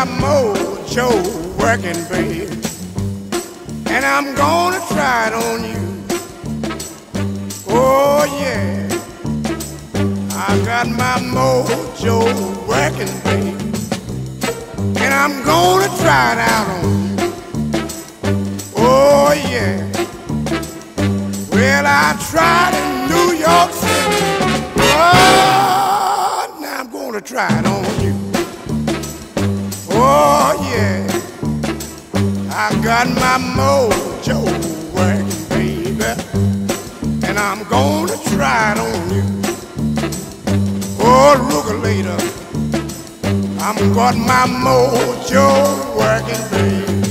mojo working, baby, and I'm gonna try it on you. Oh yeah, I got my mojo working, baby, and I'm gonna try it out on you. Oh yeah, well I tried in New York City. Oh, now I'm gonna try it on you. Oh yeah, I got my mojo working, baby, and I'm gonna try it on you. Oh, Rugalita, I'm got my mojo working, baby,